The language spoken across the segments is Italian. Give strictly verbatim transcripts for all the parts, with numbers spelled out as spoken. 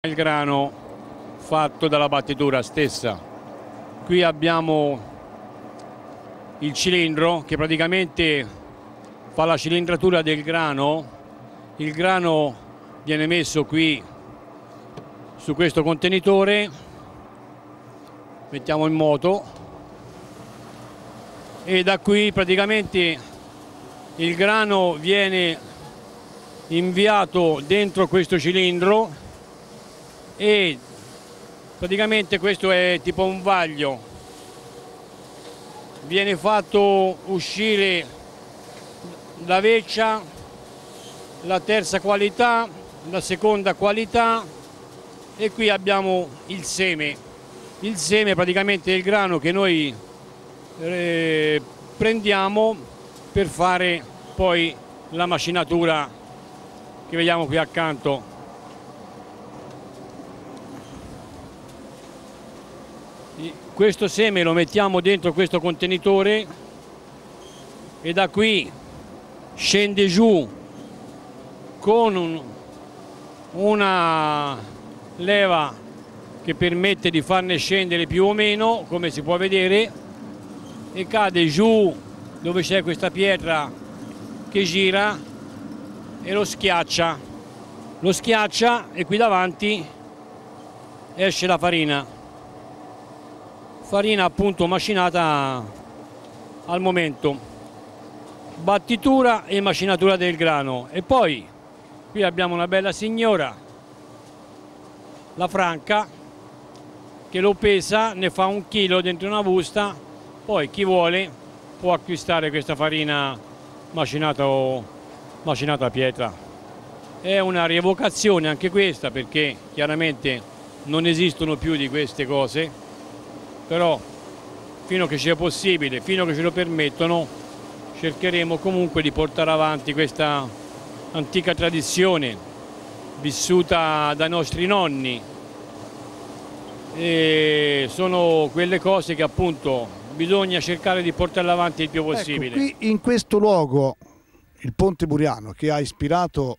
Il grano fatto dalla battitura stessa. Qui abbiamo il cilindro che praticamente fa la cilindratura del grano. Il grano viene messo qui su questo contenitore, mettiamo in moto e da qui praticamente il grano viene inviato dentro questo cilindro e praticamente questo è tipo un vaglio, viene fatto uscire la veccia, la terza qualità, la seconda qualità e qui abbiamo il seme. Il seme praticamente è il grano che noi eh, prendiamo per fare poi la macinatura che vediamo qui accanto. Questo seme lo mettiamo dentro questo contenitore e da qui scende giù con un, una leva che permette di farne scendere più o meno, come si può vedere, e cade giù dove c'è questa pietra che gira e lo schiaccia. Lo schiaccia e qui davanti esce la farina. Farina appunto macinata al momento, battitura e macinatura del grano. E poi qui abbiamo una bella signora, la franca, che lo pesa, ne fa un chilo dentro una busta, poi chi vuole può acquistare questa farina macinata o macinata a pietra. È una rievocazione anche questa, perché chiaramente non esistono più di queste cose, però fino a che sia possibile, fino a che ce lo permettono, cercheremo comunque di portare avanti questa antica tradizione vissuta dai nostri nonni. E sono quelle cose che appunto bisogna cercare di portarle avanti il più possibile. Ecco, qui in questo luogo, il Ponte Buriano, che ha ispirato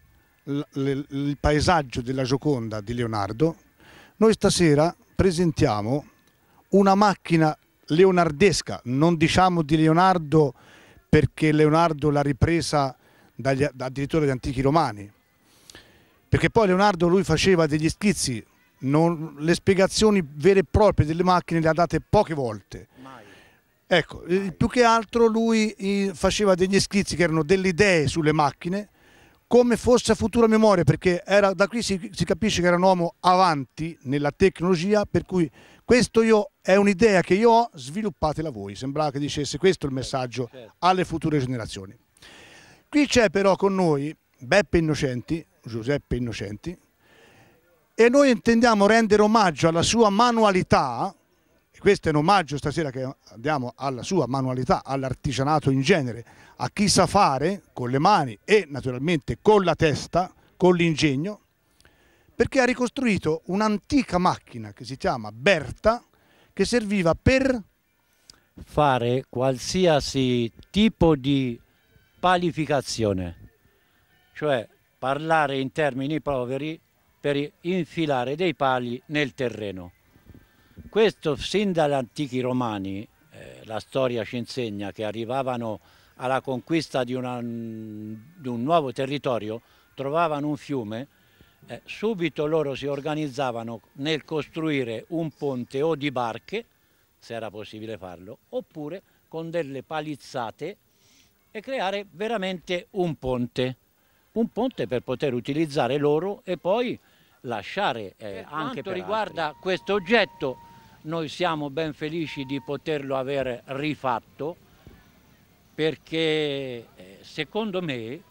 il paesaggio della Gioconda di Leonardo, noi stasera presentiamo una macchina leonardesca, non diciamo di Leonardo perché Leonardo l'ha ripresa dagli, addirittura dagli antichi romani, perché poi Leonardo lui faceva degli schizzi, non, le spiegazioni vere e proprie delle macchine le ha date poche volte. Mai. Ecco, Mai. Più che altro lui faceva degli schizzi che erano delle idee sulle macchine, come fosse a futura memoria, perché era, da qui si, si capisce che era un uomo avanti nella tecnologia, per cui questo io è un'idea che io ho, sviluppatela voi. Sembrava che dicesse questo il messaggio alle future generazioni. Qui c'è però con noi Beppe Innocenti, Giuseppe Innocenti, e noi intendiamo rendere omaggio alla sua manualità, e questo è un omaggio stasera che diamo alla sua manualità, all'artigianato in genere, a chi sa fare con le mani e naturalmente con la testa, con l'ingegno, perché ha ricostruito un'antica macchina che si chiama Berta, che serviva per fare qualsiasi tipo di palificazione, cioè parlare in termini poveri per infilare dei pali nel terreno. Questo sin dagli antichi romani, eh, la storia ci insegna che arrivavano alla conquista di, una, di un nuovo territorio, trovavano un fiume, eh, subito loro si organizzavano nel costruire un ponte o di barche, se era possibile farlo, oppure con delle palizzate e creare veramente un ponte. Un ponte per poter utilizzare loro e poi lasciare eh, anche per riguarda altri. Questo oggetto, noi siamo ben felici di poterlo aver rifatto, perché eh, secondo me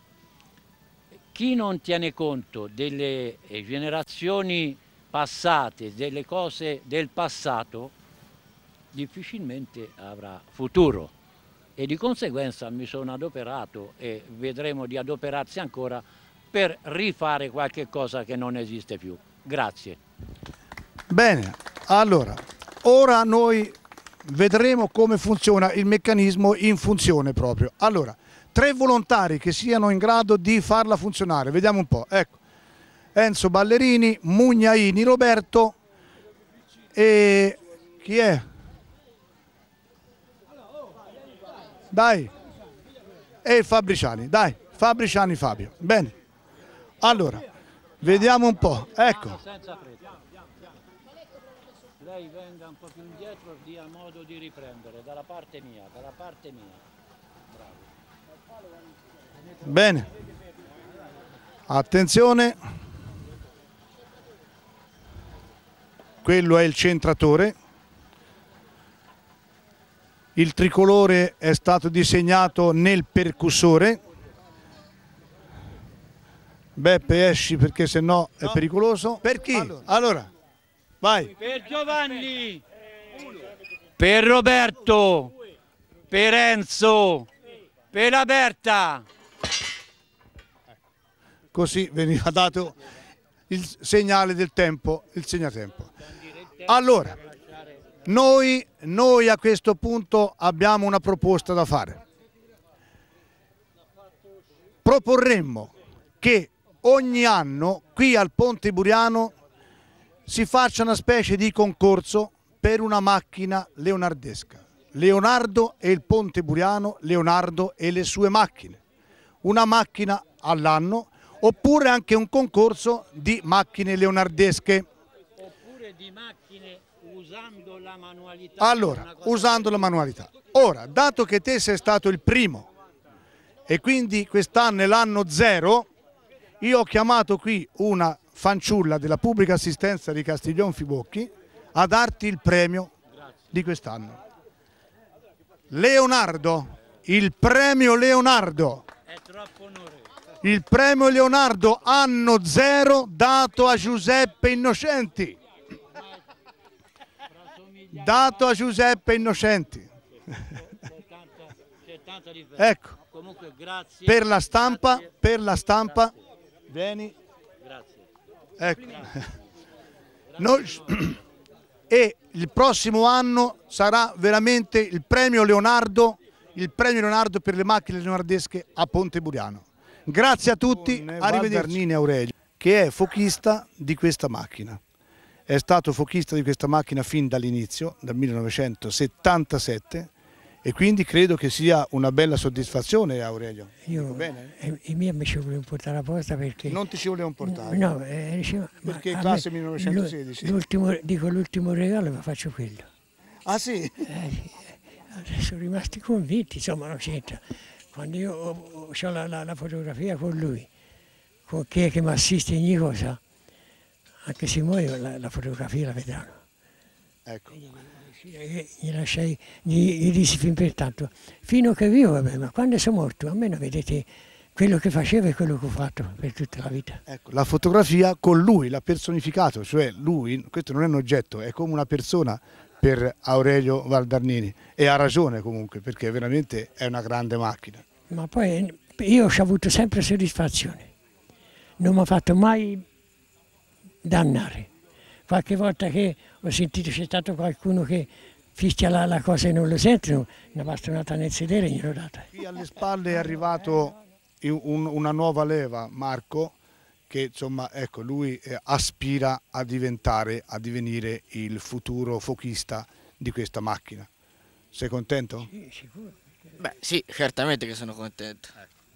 chi non tiene conto delle eh, generazioni passate, delle cose del passato, difficilmente avrà futuro. E di conseguenza mi sono adoperato e vedremo di adoperarsi ancora per rifare qualche cosa che non esiste più. Grazie. Bene, allora, ora noi vedremo come funziona il meccanismo in funzione proprio. Allora, tre volontari che siano in grado di farla funzionare, vediamo un po'. Ecco, Enzo Ballerini, Mugnaini Roberto e chi è? Dai, e il Fabriciani, dai, Fabriciani Fabio. Bene, allora, vediamo un po', ecco. Lei venga un po' più indietro, dia modo di riprendere, dalla parte mia, dalla parte mia. Bravo. Bene, attenzione, quello è il centratore. Il tricolore è stato disegnato nel percussore. Beppe, esci perché sennò è pericoloso. Per chi? Allora, allora vai. Per Giovanni, per Roberto, per Enzo, per la Berta. Così veniva dato il segnale del tempo, il segnatempo. Allora, Noi, noi a questo punto abbiamo una proposta da fare. Proporremmo che ogni anno qui al Ponte Buriano si faccia una specie di concorso per una macchina leonardesca. Leonardo e il Ponte Buriano, Leonardo e le sue macchine. Una macchina all'anno, oppure anche un concorso di macchine leonardesche. Oppure di macchine usando la manualità. Allora, usando la manualità. Ora, dato che te sei stato il primo e quindi quest'anno è l'anno zero, io ho chiamato qui una fanciulla della pubblica assistenza di Castiglion Fibocchi a darti il premio di quest'anno. Leonardo, il premio Leonardo. È troppo onore. Il premio Leonardo anno zero dato a Giuseppe Innocenti. Dato a Giuseppe Innocenti. Ecco, Comunque, grazie, per la stampa, grazie, per la stampa, grazie, vieni, grazie. ecco. Grazie. Noi, e il prossimo anno sarà veramente il premio Leonardo, il premio Leonardo per le macchine leonardesche a Ponte Buriano. Grazie a tutti, arrivederci. Aurelio, che è fochista di questa macchina. È stato fochista di questa macchina fin dall'inizio, dal millenovecentosettantasette, e quindi credo che sia una bella soddisfazione, Aurelio. Io, bene? eh, I miei mi ci volevano portare apposta perché... Non ti ci volevano portare? No, eh, diceva, perché ma classe me, millenovecentosedici? L'ultimo, dico l'ultimo regalo ma faccio quello. Ah sì? Eh, eh, sono rimasti convinti, insomma non c'entra. Quando io ho, ho la, la, la fotografia con lui, con chi è che mi assiste ogni cosa, anche se muoio la, la fotografia la vedranno. Ecco. Gli lasciai, gli, gli dissi fin pertanto, fino che vivo, vabbè, ma quando sono morto, almeno vedete quello che facevo e quello che ho fatto per tutta la vita. Ecco, la fotografia con lui, l'ha personificato, cioè lui, questo non è un oggetto, è come una persona per Aurelio Valdarnini, e ha ragione comunque, perché veramente è una grande macchina. Ma poi io ho avuto sempre soddisfazione, non mi ha fatto mai dannare. Qualche volta che ho sentito c'è stato qualcuno che fischia la, la cosa e non lo sentono, una bastonata nel sedere e gliel'ho data. Qui alle spalle è arrivato un, una nuova leva, Marco, che insomma, ecco, lui eh, aspira a diventare, a divenire il futuro fochista di questa macchina. Sei contento? Sì, sicuro. Beh sì, certamente che sono contento.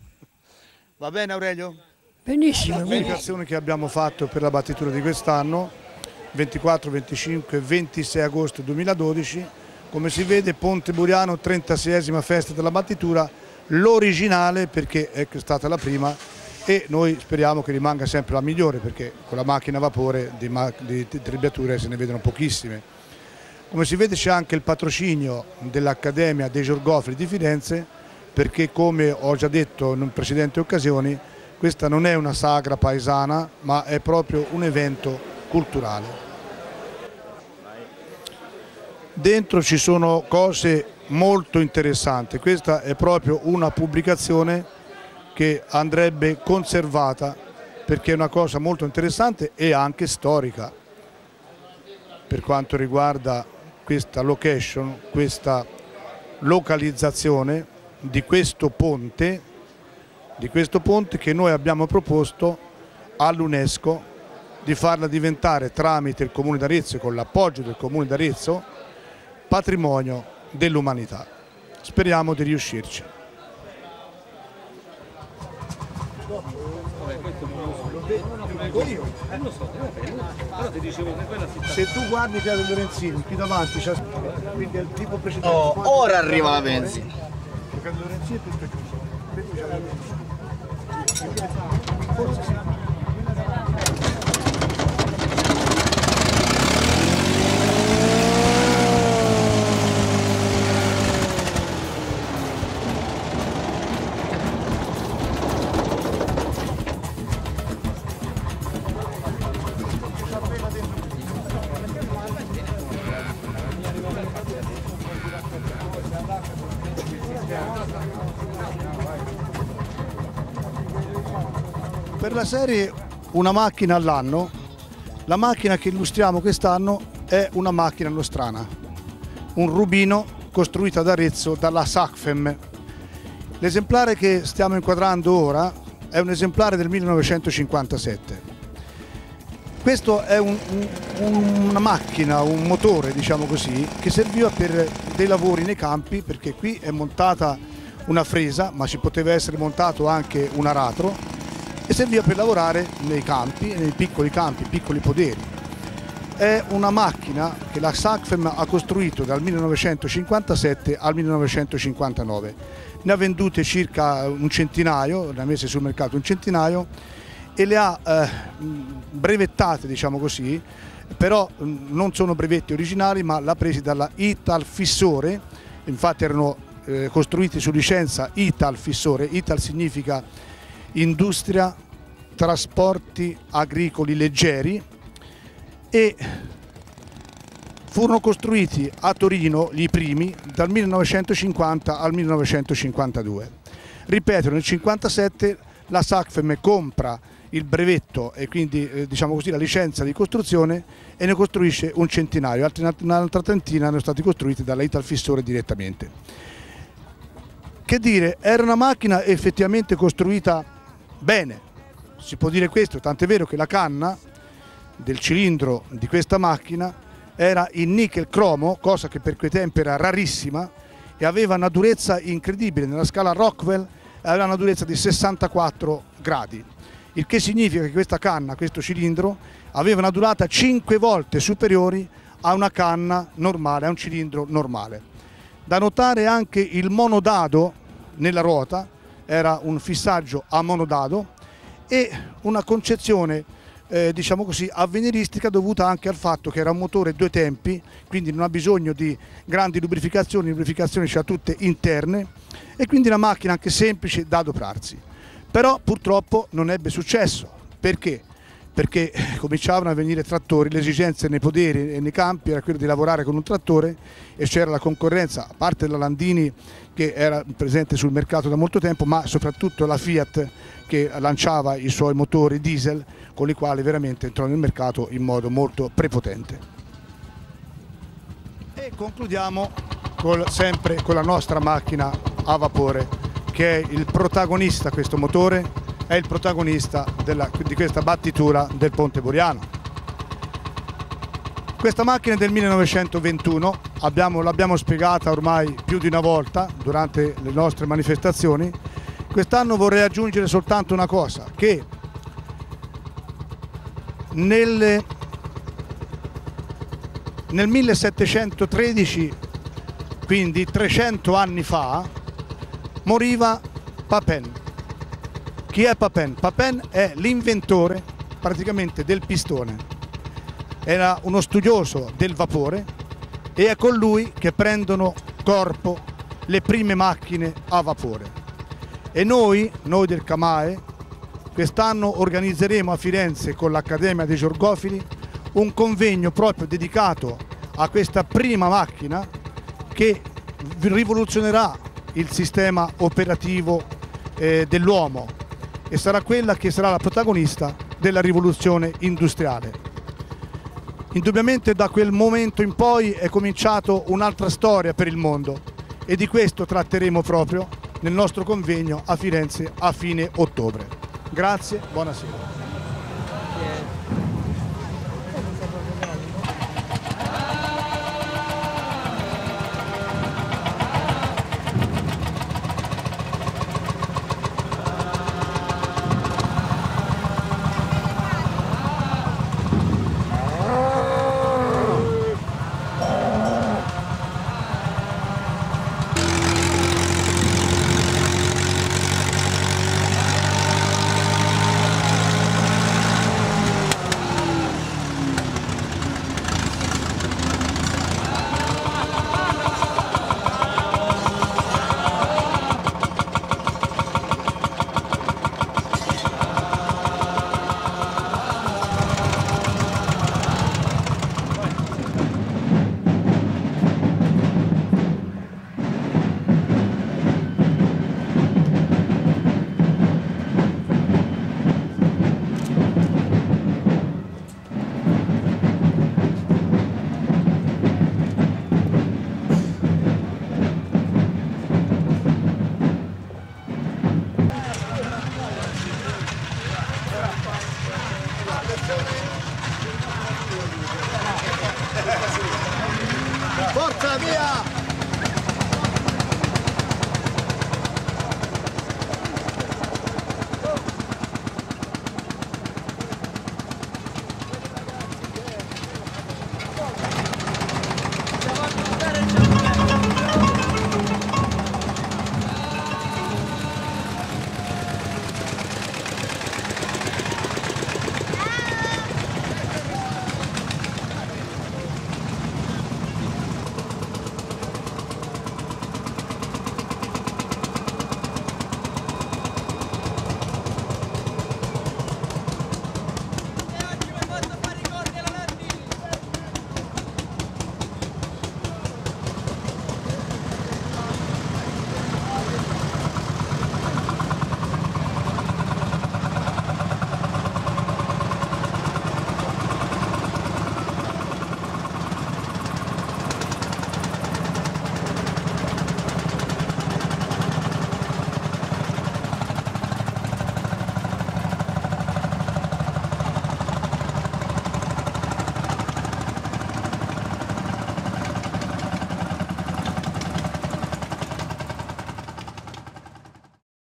Va bene Aurelio? Benissimo. La comunicazione che abbiamo fatto per la battitura di quest'anno, ventiquattro, venticinque e ventisei agosto duemiladodici, come si vede Ponte Buriano, trentaseiesima festa della battitura, l'originale perché è stata la prima e noi speriamo che rimanga sempre la migliore perché con la macchina a vapore di, di, di trebbiature se ne vedono pochissime. Come si vede c'è anche il patrocinio dell'Accademia dei Giorgofili di Firenze perché, come ho già detto in precedenti occasioni, questa non è una sagra paesana ma è proprio un evento culturale. Dentro ci sono cose molto interessanti, questa è proprio una pubblicazione che andrebbe conservata perché è una cosa molto interessante e anche storica per quanto riguarda questa location, questa localizzazione di questo ponte, di questo ponte che noi abbiamo proposto all'UNESCO di farla diventare, tramite il Comune d'Arezzo e con l'appoggio del Comune d'Arezzo, patrimonio dell'umanità. Speriamo di riuscirci. Se tu guardi Piazza Lorenzini, qui davanti c'è quindi è il tipo precedente. Oh, ora arriva la benzina. Piazza Lorenzini è tutto chiuso. Forse sì. Per la serie una macchina all'anno, la macchina che illustriamo quest'anno è una macchina nostrana, un Rubino costruita ad Arezzo dalla SACFEM. L'esemplare che stiamo inquadrando ora è un esemplare del millenovecentocinquantasette. Questo è un, un, una macchina, un motore, diciamo così, che serviva per dei lavori nei campi, perché qui è montata una fresa, ma ci poteva essere montato anche un aratro, e serviva per lavorare nei campi, nei piccoli campi, piccoli poderi. È una macchina che la SACFEM ha costruito dal millenovecentocinquantasette al millenovecentocinquantanove. Ne ha vendute circa un centinaio, ne ha messe sul mercato un centinaio e le ha eh, brevettate, diciamo così, però non sono brevetti originali, ma l'ha presi dalla Italfissore. Infatti erano eh, costruiti su licenza Italfissore. Ital significa industria trasporti agricoli leggeri, e furono costruiti a Torino i primi dal millenovecentocinquanta al millenovecentocinquantadue. Ripeto, nel millenovecentocinquantasette la SACFEM compra il brevetto e quindi eh, diciamo così la licenza di costruzione e ne costruisce un centinaio, altri un'altra trentina erano stati costruiti dalla Italfissore direttamente. Che dire, era una macchina effettivamente costruita bene, si può dire questo, tant'è vero che la canna del cilindro di questa macchina era in nickel cromo, cosa che per quei tempi era rarissima, e aveva una durezza incredibile. Nella scala Rockwell aveva una durezza di sessantaquattro gradi, il che significa che questa canna, questo cilindro, aveva una durata cinque volte superiori a una canna normale, a un cilindro normale. Da notare anche il monodado nella ruota, era un fissaggio a monodado, e una concezione eh, diciamo così avveniristica dovuta anche al fatto che era un motore due tempi, quindi non ha bisogno di grandi lubrificazioni, le lubrificazioni ce le ha tutte interne, e quindi una macchina anche semplice da adoprarsi. Però purtroppo non ebbe successo. Perché? Perché cominciavano a venire trattori, le esigenze nei poderi e nei campi era quello di lavorare con un trattore, e c'era la concorrenza, a parte la Landini che era presente sul mercato da molto tempo, ma soprattutto la Fiat che lanciava i suoi motori diesel, con i quali veramente entrò nel mercato in modo molto prepotente. E concludiamo col, sempre con la nostra macchina a vapore, che è il protagonista, questo motore è il protagonista della, di questa battitura del Ponte Buriano. Questa macchina è del millenovecentoventuno, l'abbiamo spiegata ormai più di una volta durante le nostre manifestazioni. Quest'anno vorrei aggiungere soltanto una cosa, che nel, nel millesettecentotredici, quindi trecento anni fa, moriva Papin. Chi è Papin? Papin è l'inventore praticamente del pistone. Era uno studioso del vapore e è con lui che prendono corpo le prime macchine a vapore. E noi, noi del Camae, quest'anno organizzeremo a Firenze con l'Accademia dei Georgofili un convegno proprio dedicato a questa prima macchina che rivoluzionerà il sistema operativo eh, dell'uomo, e sarà quella che sarà la protagonista della rivoluzione industriale. Indubbiamente da quel momento in poi è cominciata un'altra storia per il mondo, e di questo tratteremo proprio nel nostro convegno a Firenze a fine ottobre. Grazie, buonasera. Forza, via!